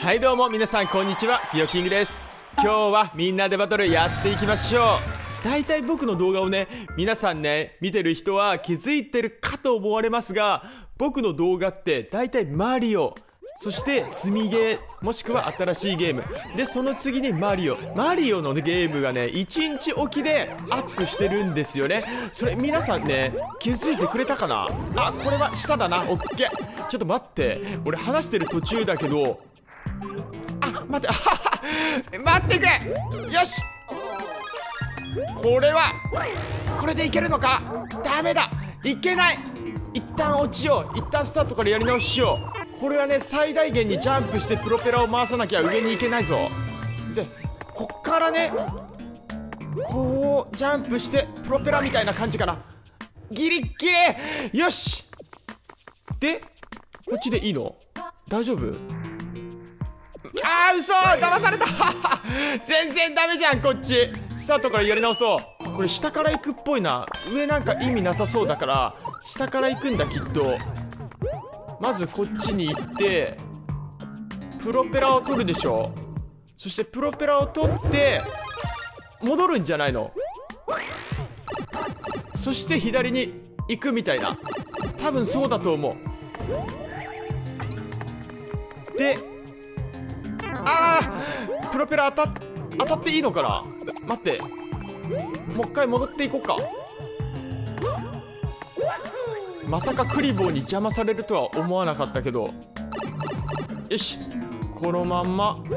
はいどうも皆さんこんにちは、ピヨキングです。今日はみんなでバトルやっていきましょう。だいたい僕の動画をね、皆さんね、見てる人は気づいてるかと思われますが、僕の動画ってだいたいマリオ、そして積みゲー、もしくは新しいゲームで、その次にマリオのゲームがね、1日おきでアップしてるんですよね。それ皆さんね、気づいてくれたかな。あ、これは下だな。オッケー。ちょっと待って、俺話してる途中だけど、あ、待って、待ってくれ。よし、これでいけるのか。ダメだ、いけない。一旦落ちよう。一旦スタートからやり直ししよう。これはね、最大限にジャンプしてプロペラを回さなきゃ上に行けないぞ。で、こっからね、こうジャンプしてプロペラみたいな感じかな。ギリッギリ。よし。で、こっちでいいの？大丈夫？あー、嘘、騙された全然ダメじゃん。こっちスタートからやり直そう。これ下から行くっぽいな。上なんか意味なさそうだから下から行くんだきっと。まずこっちに行ってプロペラを取るでしょ。そしてプロペラを取って戻るんじゃないの。そして左に行くみたいな、多分そうだと思う。で、プロペラ当たっていいのかな。待って、もう一回戻っていこうか。まさかクリボーに邪魔されるとは思わなかったけど、よし、このまんま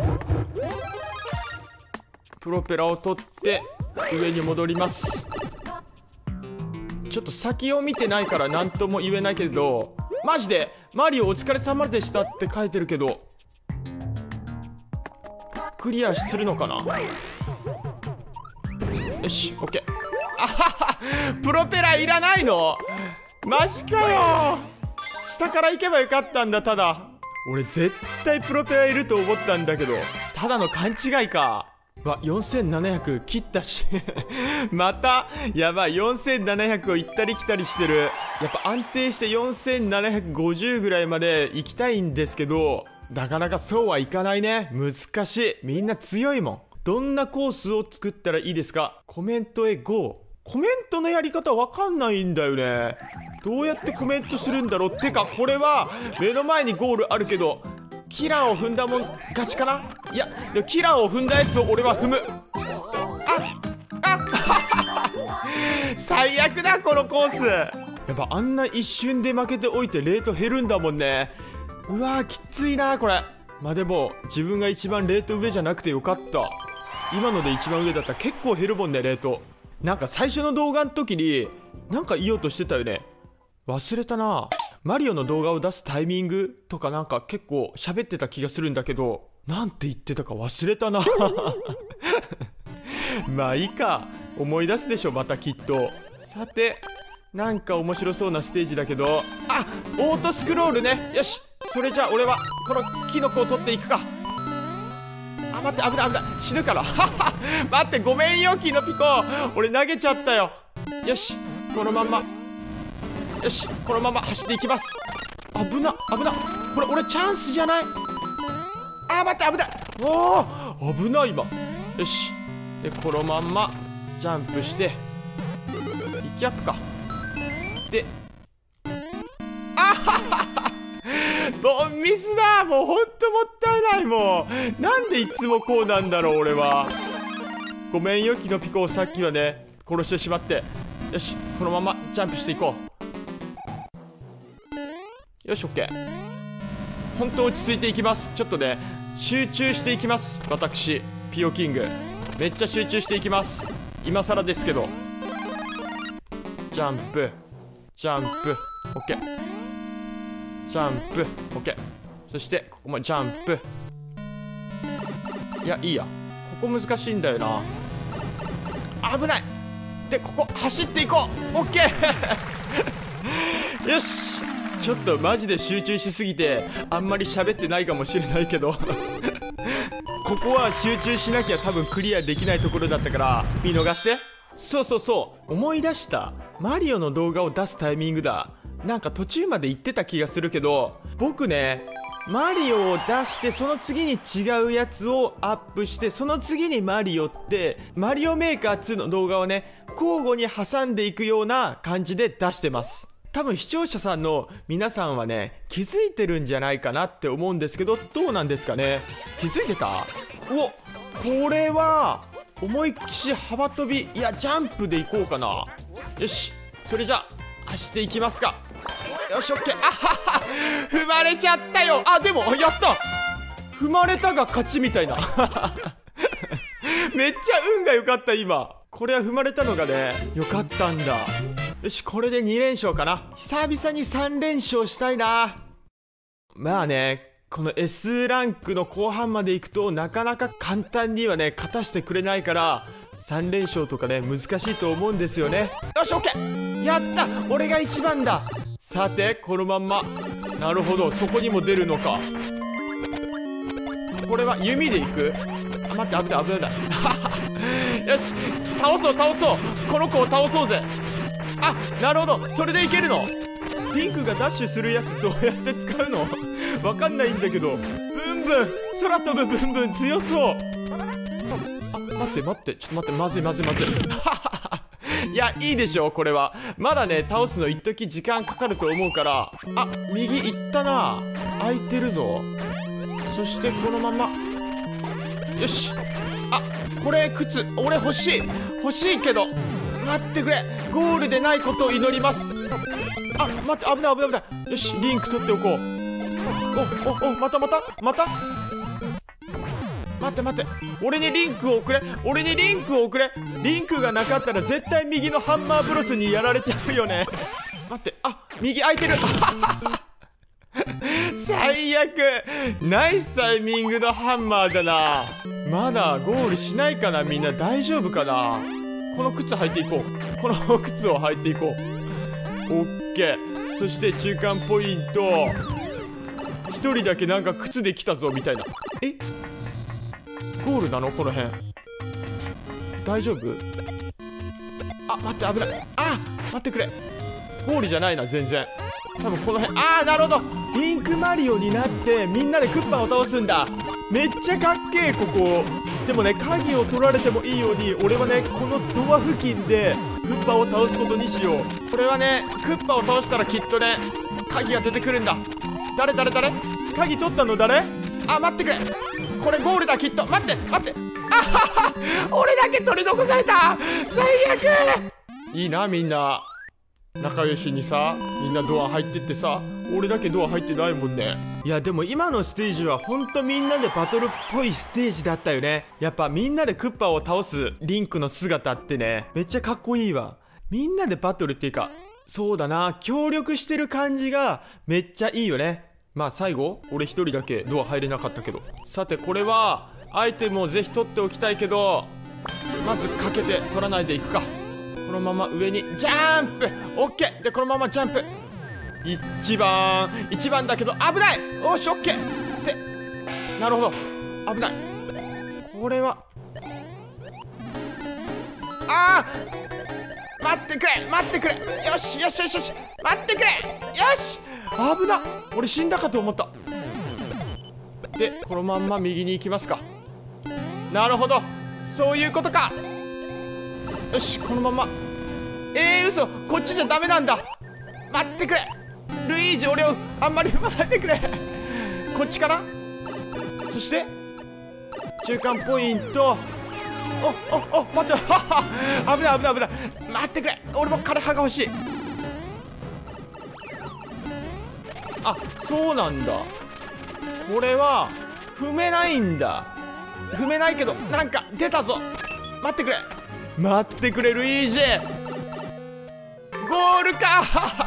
プロペラを取って上に戻ります。ちょっと先を見てないから何とも言えないけど、マジでマリオお疲れ様でしたって書いてるけど、クリアするのかな。よし、オッケー。あはは、プロペラいらないの？マジかよ。下から行けばよかったんだ。ただ俺絶対プロペラいると思ったんだけど、ただの勘違いか。4700切ったしまたやばい、4700を行ったり来たりしてる。やっぱ安定して4750ぐらいまで行きたいんですけど、なかなかそうはいかないね。難しい。みんな強いもん。どんなコースを作ったらいいですか？コメントへ GO。 コメントのやり方わかんないんだよね。どうやってコメントするんだろう。ってかこれは目の前にゴールあるけど、キラーを踏んだもん勝ちかな。いやでもキラーを踏んだやつを俺は踏む。最悪だこのコース。やっぱあんな一瞬で負けておいてレート減るんだもんね。うわー、きついなこれ。まあでも自分が一番レート上じゃなくてよかった。今ので一番上だったら結構減るもんね、レート。なんか最初の動画の時になんか言おうとしてたよね。忘れたな。マリオの動画を出すタイミングとかなんか結構喋ってた気がするんだけど、なんて言ってたか忘れたなまあいいか、思い出すでしょまたきっと。さて、なんか面白そうなステージだけど、あ、オートスクロールね。よし、それじゃあ俺はこのキノコを取っていくか。あ、待って、危ない危ない、死ぬから待って、ごめんよキノピコ、俺投げちゃったよ。よし、このまんま、よし、このまま走っていきます。危な危な、これ俺チャンスじゃない？あ、待って、危ない。おー、危ない今。よし、でこのまんまジャンプして息アップか。で、あははボンミスだ。もうほんともったいない。もうなんでいつもこうなんだろう俺は。ごめんよキノピコをさっきはね殺してしまって。よし、このままジャンプしていこう。よし、オッケー。ほんと落ち着いていきます。ちょっとね集中していきます。私ピヨキングめっちゃ集中していきます。今更ですけど。ジャンプジャンプ、オッケー。ジャンプ、オッケー。そしてここもジャンプ。いや、いいや、ここ難しいんだよな。危ない。でここ走っていこう。オッケーよし、ちょっとマジで集中しすぎてあんまり喋ってないかもしれないけどここは集中しなきゃ多分クリアできないところだったから見逃して。そうそうそう、思い出した。マリオの動画を出すタイミングだ。なんか途中まで行ってた気がするけど、僕ねマリオを出してその次に違うやつをアップしてその次にマリオってマリオメーカー2の動画をね交互に挟んでいくような感じで出してます。多分視聴者さんの皆さんはね気づいてるんじゃないかなって思うんですけど、どうなんですかね。気づいてた？お、これは思いっきし幅跳び、いやジャンプでいこうかな。よし、それじゃあ走っていきますか。よし、オッケー。あはは、踏まれちゃったよ。あ、でもやった、踏まれたが勝ちみたいなめっちゃ運が良かった。今これは踏まれたのがね良かったんだ。よし、これで2連勝かな。久々に3連勝したいな。まあね、この S ランクの後半まで行くとなかなか簡単にはね勝たしてくれないから3連勝とかね難しいと思うんですよね。よし、オッケー、やった、俺が一番だ。さてこのまんま、なるほど、そこにも出るのか。これは弓でいく。あ、待って、危ない危ないよし、倒そう倒そう、この子を倒そうぜ。あ、なるほど、それでいけるの。リンクがダッシュするやつどうやって使うのわかんないんだけど。ブンブン、空飛ぶブンブン強そう。あ、待って待って、ちょっと待って、まずいまずいまずいいや、いいでしょこれは。まだね倒すの一時時間かかると思うから。あ、右行ったな、空いてるぞ。そしてこのまま、よし。あ、これ靴俺欲しい欲しいけど、待ってくれ、ゴールでないことを祈ります。あ、待って、危ない危ない危ない。よし、リンク取っておこう。お、また待って待って、俺にリンクをくれ、俺にリンクをくれ。リンクがなかったら絶対右のハンマーブロスにやられちゃうよね待って、あ、右空いてる最悪、ナイスタイミングのハンマーだな。まだゴールしないかな、みんな大丈夫かな。この靴履いていこう、この靴を履いていこう。オッケー。そして中間ポイント、一人だけなんか靴で来たぞみたいな。え、ゴールなのこの辺。大丈夫？あ、待って、危ない。あ、待ってくれ、ゴールじゃないな全然。多分この辺。あー、なるほど、ピンクマリオになってみんなでクッパを倒すんだ。めっちゃかっけえここ。でもね、鍵を取られてもいいように俺はねこのドア付近でクッパを倒すことにしよう。これはね、クッパを倒したらきっとね鍵が出てくるんだ。誰鍵取ったの誰？あ、待ってくれ、これゴールだきっと。待って待って、あはは、俺だけ取り残された、最悪。いいな、みんな仲良しにさ、みんなドア入ってってさ、俺だけドア入ってないもんね。いやでも今のステージはほんとみんなでバトルっぽいステージだったよね。やっぱみんなでクッパを倒すリンクの姿ってねめっちゃかっこいいわ。みんなでバトルっていうか、そうだな、協力してる感じがめっちゃいいよね。まあ最後俺一人だけドア入れなかったけど。さてこれはアイテムをぜひ取っておきたいけど、まずかけて取らないでいくか。このまま上にジャンプ、オッケー。でこのままジャンプ、一番だけど危ない。おし、オッケー。で、なるほど、危ない。これはあー、待ってくれ、よし、待ってくれ、よし、危な、俺死んだかと思った。でこのまんま右に行きますか。なるほど、そういうことか。よし、このまま。嘘、こっちじゃダメなんだ。待ってくれルイージ、俺をあんまり踏まないでくれこっちかな。そして中間ポイント。お、待って危ない。待ってくれ、俺も枯葉が欲しい。あ、そうなんだ。これは踏めないんだ。踏めないけどなんか出たぞ。待ってくれルイージ、ゴールか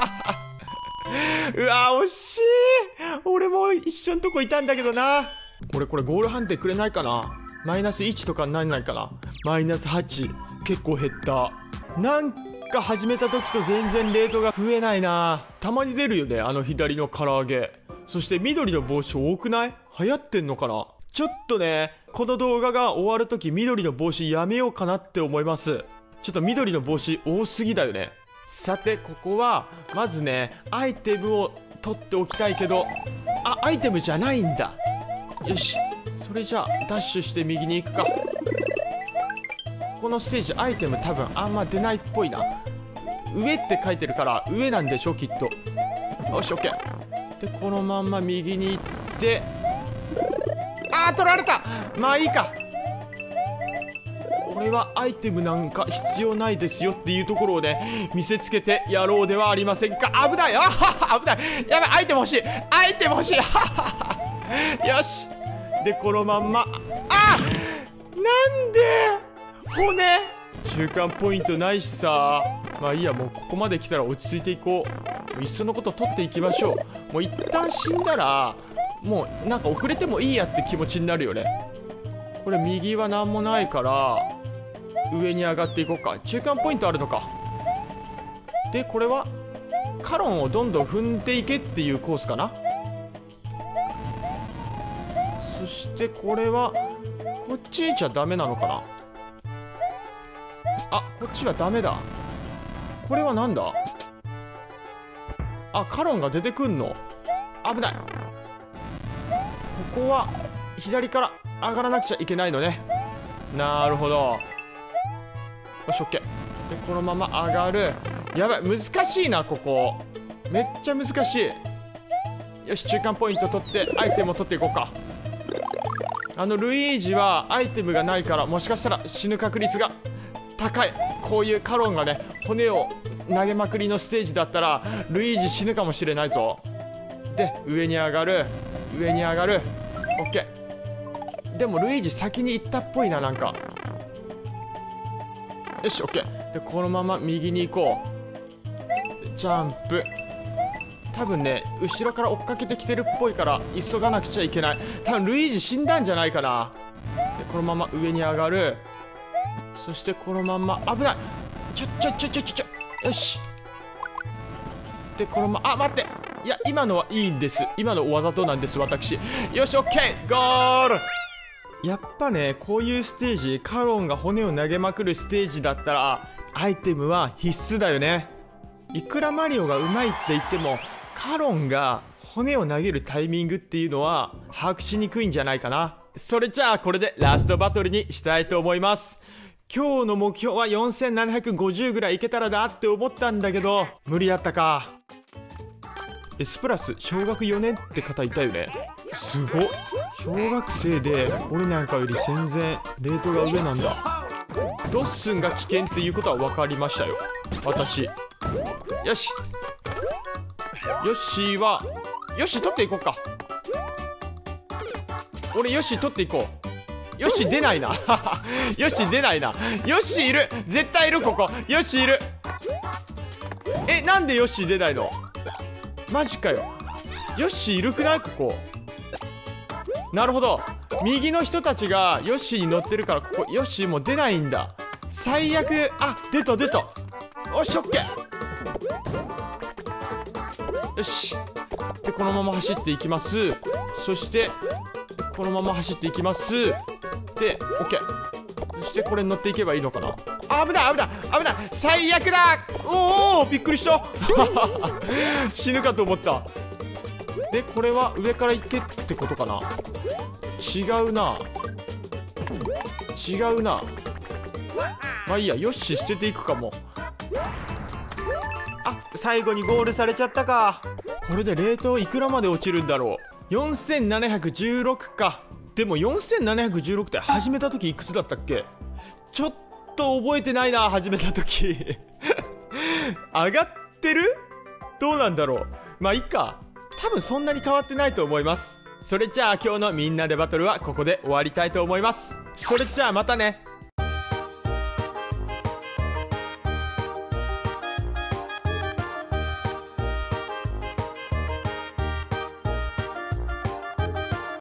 うわ、惜しい。俺も一緒のとこいたんだけどな。俺これゴール判定くれないかな。マイナス1とかになんないかな。マイナス8、結構減った。なんか始めた時と全然レートが増えないな。たまに出るよね、あの左の唐揚げ。そして緑の帽子多くない？流行ってんのかな。ちょっとね、この動画が終わるとき緑の帽子やめようかなって思います。ちょっと緑の帽子多すぎだよね。さてここはまずねアイテムを取っておきたいけど、あ、アイテムじゃないんだ。よし、それじゃあダッシュして右に行くか。ここのステージアイテム多分あんま出ないっぽいな。上って書いてるから上なんでしょきっと。よし、オッケー。でこのまんま右に行って、あー取られた。まあいいか。俺はアイテムなんか必要ないですよっていうところをね見せつけてやろうではありませんか。危ない、あはは危ない、やばい、アイテム欲しい、アイテム欲しい。はははよし。でこのまんま、あ、なんで骨中間ポイントないしさ。まあいいや、もうここまで来たら落ち着いていこう。いっそのこと取っていきましょう。もう一旦死んだらもうなんか遅れてもいいやって気持ちになるよね。これ右は何もないから上に上がっていこうか。中間ポイントあるのか。でこれはカロンをどんどん踏んでいけっていうコースかな。そしてこれはこっち行っちゃダメなのかな。あ、こっちはダメだ。これはなんだ。あ、カロンが出てくんの。危ない。ここは左から上がらなくちゃいけないのね。なるほど。よし、オッケー。でこのまま上がる。やばい、難しいなここ。めっちゃ難しい。よし、中間ポイント取ってアイテムを取っていこうか。ルイージはアイテムがないからもしかしたら死ぬ確率が高い。こういうカロンがね骨を投げまくりのステージだったらルイージ死ぬかもしれないぞ。で上に上がる、上に上がる。オッケー。でもルイージ先に行ったっぽいな、なんか。よし、オッケー。でこのまま右に行こう。ジャンプ。多分ね後ろから追っかけてきてるっぽいから急がなくちゃいけない。多分ルイージ死んだんじゃないかな。でこのまま上に上がる。そしてこのまんま、危ない、よし。でこのまま、あ、待って、いや今のはいいんです。今のわざとなんです私。よし、オッケー、ゴール。やっぱねこういうステージ、カロンが骨を投げまくるステージだったらアイテムは必須だよね。いくらマリオがうまいって言ってもカロンが骨を投げるタイミングっていうのは把握しにくいんじゃないかな。それじゃあこれでラストバトルにしたいと思います。今日の目標は4750ぐらいいけたらなって思ったんだけど無理だったか。S プラス小学4年って方いたよね。すごっ。小学生で俺なんかより全然レートが上なんだ。ドッスンが危険っていうことは分かりましたよ私。よし、ヨッシーはヨッシー取っていこうか。俺ヨッシー取っていこう。ヨッシー出ないなヨッシー出ないな。ヨッシーいる、絶対いる。ここヨッシーいる。なんでヨッシー出ないの。マジかよ。ヨッシーいるくないここ。なるほど、右の人たちがヨッシーに乗ってるからここヨッシーも出ないんだ。最悪。あ、出た出た。よし、オッケー。よし。でこのまま走っていきます。そしてこのまま走っていきます。でオッケー。そしてこれに乗っていけばいいのかな。あ、危ない危ない危ない、最悪だ。おお、びっくりした死ぬかと思った。でこれは上から行けってことかな。違うな違うな。まあいいや、よし捨てていくかも。あ、最後にゴールされちゃったか。これでレートいくらまで落ちるんだろう。4716か。でも4716って始めた時いくつだったっけ。ちょっと覚えてないな。始めた時上がってる？どうなんだろう。まあいいか、多分そんなに変わってないと思います。それじゃあ今日のみんなでバトルはここで終わりたいと思います。それじゃあまたね。